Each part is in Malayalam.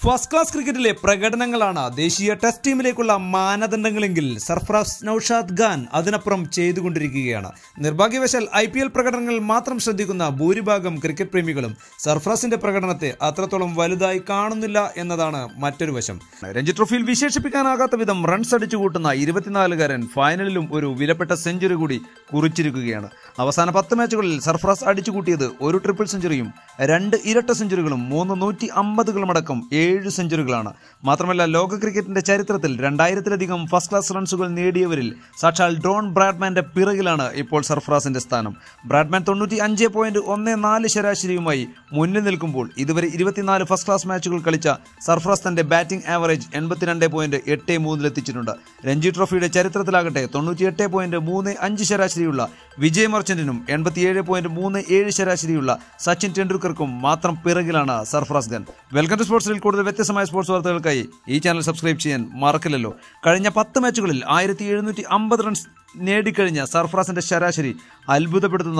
ഫസ്റ്റ് ക്ലാസ് ക്രിക്കറ്റിലെ പ്രകടനങ്ങളാണ് ദേശീയ ടെസ്റ്റ് ടീമിലേക്കുള്ള മാനദണ്ഡങ്ങളെങ്കിൽ സർഫറാസ് നൌഷാദ് ഖാൻ അതിനപ്പുറം ചെയ്തുകൊണ്ടിരിക്കുകയാണ്. നിർഭാഗ്യവശാൽ IPL പ്രകടനങ്ങൾ മാത്രം ശ്രദ്ധിക്കുന്ന ഭൂരിഭാഗം ക്രിക്കറ്റ് പ്രേമികളും സർഫറാസിന്റെ പ്രകടനത്തെ അത്രത്തോളം വലുതായി കാണുന്നില്ല എന്നതാണ് മറ്റൊരു വശം. രഞ്ജി ട്രോഫിയിൽ വിശേഷിപ്പിക്കാനാകാത്ത വിധം റൺസ് അടിച്ചുകൂട്ടുന്ന 24-കാരൻ ഫൈനലിലും ഒരു വിലപ്പെട്ട സെഞ്ചുറി കൂടി കുറിച്ചിരിക്കുകയാണ്. അവസാന 10 മാച്ചുകളിൽ സർഫറാസ് അടിച്ചുകൂട്ടിയത് ഒരു ട്രിപ്പിൾ സെഞ്ചുറിയും 2 ഇരട്ട സെഞ്ചുറികളും 3 150കളുമടക്കം 7 സെഞ്ചുറികളാണ്. മാത്രമല്ല, ലോക ക്രിക്കറ്റിന്റെ ചരിത്രത്തിൽ 2000-ലധികം ഫസ്റ്റ് ക്ലാസ് റൺസുകൾ നേടിയവരിൽ സാക്ഷാൽ ഡോൺ ബ്രാഡ്മാന്റെ പിറകിലാണ് ഇപ്പോൾ സർഫറാസിന്റെ സ്ഥാനം. ബ്രാഡ്മാൻ 95.14 ശരാശരിയുമായി മുന്നിൽ നിൽക്കുമ്പോൾ ഇതുവരെ 24 ഫസ്റ്റ് ക്ലാസ് മാച്ചുകൾ കളിച്ച സർഫറാസ് തന്റെ ബാറ്റിംഗ് ആവറേജ് 82.83-ലെത്തിച്ചിട്ടുണ്ട്. രഞ്ജി ട്രോഫിയുടെ ചരിത്രത്തിലാകട്ടെ 98.35 ശരാശരിയുള്ള വിജയ് മർച്ചന്റിനും 87.37 ശരാശരിയുള്ള സച്ചിൻ ടെണ്ടുൽക്കർക്കും മാത്രം പിറകിലാണ് സർഫറാസ് ഖാൻ. വെൽക്കം ടു സ്പോർട്സിൽ കൂടുതൽ വ്യത്യസ്തമായ സ്പോർട്സ് വാർത്തകൾക്കായി ഈ ചാനൽ സബ്സ്ക്രൈബ് ചെയ്യാൻ മറക്കില്ലല്ലോ. കഴിഞ്ഞ 10 മാച്ചുകളിൽ 1750 റൺസ് നേടിക്കഴിഞ്ഞ സർഫറാസിന്റെ ശരാശരി അത്ഭുതപ്പെടുത്തുന്ന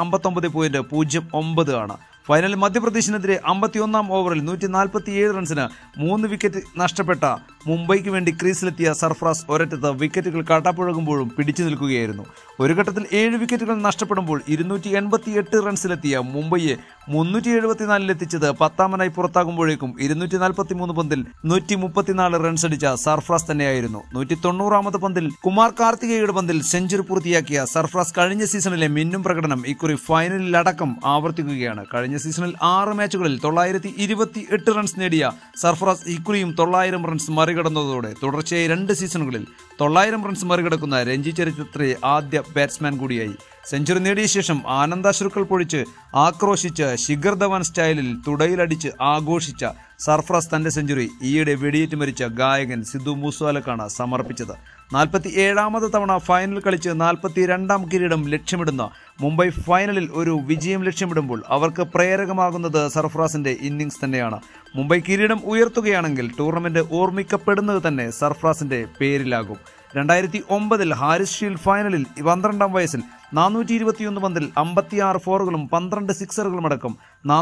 159.09 ആണ്. ഫൈനലിൽ മധ്യപ്രദേശിനെതിരെ 51-ാം ഓവറിൽ 147 റൺസിന് 3 വിക്കറ്റ് നഷ്ടപ്പെട്ട മുംബൈക്ക് വേണ്ടി ക്രീസിലെത്തിയ സർഫറാസ് ഒരറ്റത്ത് വിക്കറ്റുകൾ കാട്ടാപ്പുഴകുമ്പോഴും പിടിച്ചു നിൽക്കുകയായിരുന്നു. ഒരു ഘട്ടത്തിൽ 7 വിക്കറ്റുകൾ നഷ്ടപ്പെടുമ്പോൾ 288 റൺസിലെത്തിയ മുംബൈയെ 374-ലെത്തിച്ചത് 10-ാമനായി പുറത്താകുമ്പോഴേക്കും 243 പന്തിൽ 134 റൺസ് അടിച്ച സർഫറാസ് തന്നെയായിരുന്നു. 190-ാമത് പന്തിൽ കുമാർ കാർത്തികയുടെ പന്തിൽ സെഞ്ചുറി പൂർത്തിയാക്കിയ സർഫറാസ് കഴിഞ്ഞ സീസണിലെ മിന്നും പ്രകടനം ഇക്കുറി ഫൈനലിലടക്കം ആവർത്തിക്കുകയാണ്. കഴിഞ്ഞ സീസണിൽ 6 മാച്ചുകളിൽ 928 റൺസ് നേടിയ സർഫറാസ് ഇക്കുറിയും 900 റൺസ് മറികടന്നതോടെ തുടർച്ചയായി 2 സീസണുകളിൽ 900 റൺസ് മറികടക്കുന്ന രഞ്ജി ചരിത്രത്തിലെ ആദ്യ ബാറ്റ്സ്മാൻ കൂടിയായി. സെഞ്ചുറി നേടിയ ശേഷം ആനന്ദാശ്രുക്കൾ പൊഴിച്ച് ആക്രോശിച്ച് ശിഖർ ധവാൻ സ്റ്റൈലിൽ തുടയിലടിച്ച് ആഘോഷിച്ച സർഫറാസ് തന്റെ സെഞ്ചുറി ഈയിടെ വെടിയേറ്റ് മരിച്ച ഗായകൻ സിദ്ധു മൂസ്വാലക്കാണ് സമർപ്പിച്ചത്. 47-ാമത് തവണ ഫൈനൽ കളിച്ച് 42-ാം കിരീടം ലക്ഷ്യമിടുന്ന മുംബൈ ഫൈനലിൽ ഒരു വിജയം ലക്ഷ്യമിടുമ്പോൾ അവർക്ക് പ്രേരകമാകുന്നത് സർഫറാസിന്റെ ഇന്നിംഗ്സ് തന്നെയാണ്. മുംബൈ കിരീടം ഉയർത്തുകയാണെങ്കിൽ ടൂർണമെന്റ് ഓർമ്മിക്കപ്പെടുന്നത് തന്നെ സർഫറാസിന്റെ പേരിലാകും. 2009-ൽ ഹാരിസ് ഷീൽഡ് ഫൈനലിൽ 12-ാം വയസ്സിൽ 421 പന്തിൽ 56 ഫോറുകളും 12 സിക്സറുകളുമടക്കം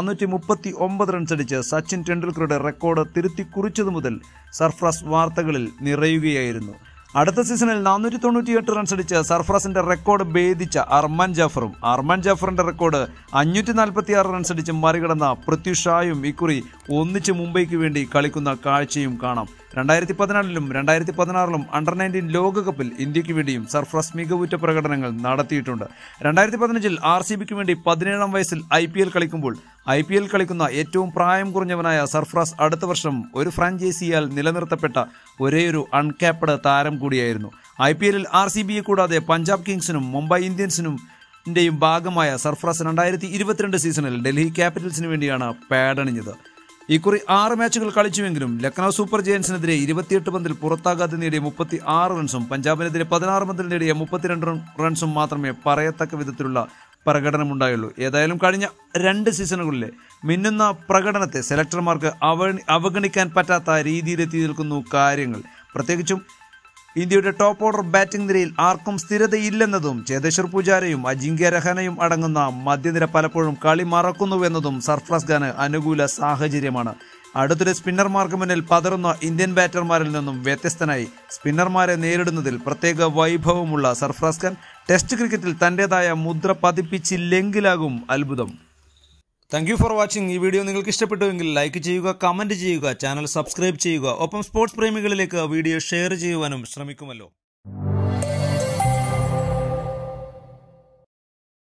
439 റൺസ് അടിച്ച് സച്ചിൻ ടെണ്ടുൽക്കറുടെ റെക്കോർഡ് തിരുത്തിക്കുറിച്ചതു മുതൽ സർഫറാസ് വാർത്തകളിൽ നിറയുകയായിരുന്നു. അടുത്ത സീസണിൽ 498 റൺസ് അടിച്ച് സർഫറാസിന്റെ റെക്കോർഡ് ഭേദിച്ച അർമാൻ ജാഫറിന്റെ റെക്കോർഡ് 546 റൺസ് അടിച്ച് മറികടന്ന പൃഥ്വി ഷായും ഇക്കുറി ഒന്നിച്ച് മുംബൈക്ക് വേണ്ടി കളിക്കുന്ന കാഴ്ചയും കാണാം. 2014-ലും 2016-ലും അണ്ടർ-19 ലോകകപ്പിൽ ഇന്ത്യക്ക് വേണ്ടിയും സർഫറാസ് മികവുറ്റ പ്രകടനങ്ങൾ നടത്തിയിട്ടുണ്ട്. 2015-ൽ RCBക്ക് വേണ്ടി 17-ാം വയസ്സിൽ IPL കളിക്കുന്ന ഏറ്റവും പ്രായം കുറഞ്ഞവനായ സർഫറാസ് അടുത്ത വർഷം ഒരു ഫ്രാഞ്ചൈസിയാൽ നിലനിർത്തപ്പെട്ട ഒരേയൊരു അൺക്യാപ്ഡ് താരം കൂടിയായിരുന്നു. IPLൽ RCBയെ കൂടാതെ പഞ്ചാബ് കിങ്സിനും മുംബൈ ഇന്ത്യൻസിനും ഭാഗമായ സർഫറാസ് 2022 സീസണിൽ ഡൽഹി ക്യാപിറ്റൽസിന് വേണ്ടിയാണ് പാഡണിഞ്ഞത്. ഇക്കുറി 6 മാച്ചുകൾ കളിച്ചുവെങ്കിലും ലക്നൌ സൂപ്പർ ജയൻസിനെതിരെ 28 പന്തിൽ പുറത്താകാതെ നേടിയ 36 റൺസും പഞ്ചാബിനെതിരെ 16 പന്തിൽ നേടിയ 32 റൺസും മാത്രമേ പറയത്തക്ക വിധത്തിലുള്ള പ്രകടനമുണ്ടായുള്ളൂ. ഏതായാലും കഴിഞ്ഞ 2 സീസണുകളിലെ മിന്നുന്ന പ്രകടനത്തെ സെലക്ടർമാർക്ക് അവഗണിക്കാൻ പറ്റാത്ത രീതിയിലെത്തി നിൽക്കുന്നു കാര്യങ്ങൾ. പ്രത്യേകിച്ചും ഇന്ത്യയുടെ ടോപ്പ് ഓർഡർ ബാറ്റിംഗ് നിരയിൽ ആർക്കും സ്ഥിരതയില്ലെന്നതും ചേതേശ്വർ പൂജാരയും അജിങ്ക്യ രഹാനെയും അടങ്ങുന്ന മധ്യനിര പലപ്പോഴും കളി മറക്കുന്നുവെന്നതും സർഫറാസ് ഖാന് അനുകൂല സാഹചര്യമാണ്. അടുത്തിടെ സ്പിന്നർമാർക്ക് മുന്നിൽ പതറുന്ന ഇന്ത്യൻ ബാറ്റർമാരിൽ നിന്നും വ്യത്യസ്തനായി സ്പിന്നർമാരെ നേരിടുന്നതിൽ പ്രത്യേക വൈഭവമുള്ള സർഫറാസ് ഖാൻ ടെസ്റ്റ് ക്രിക്കറ്റിൽ തന്റേതായ മുദ്ര പതിപ്പിച്ചില്ലെങ്കിലാകും അത്ഭുതം. Thank you for watching. ഈ വീഡിയോ നിങ്ങൾക്ക് ഇഷ്ടപ്പെട്ടുവെങ്കിൽ ലൈക്ക് ചെയ്യുക, കമന്റ് ചെയ്യുക, ചാനൽ സബ്സ്ക്രൈബ് ചെയ്യുക. ഒപ്പം സ്പോർട്സ് പ്രേമികളിലേക്ക് വീഡിയോ ഷെയർ ചെയ്യുവാനും ശ്രമിക്കുമല്ലോ.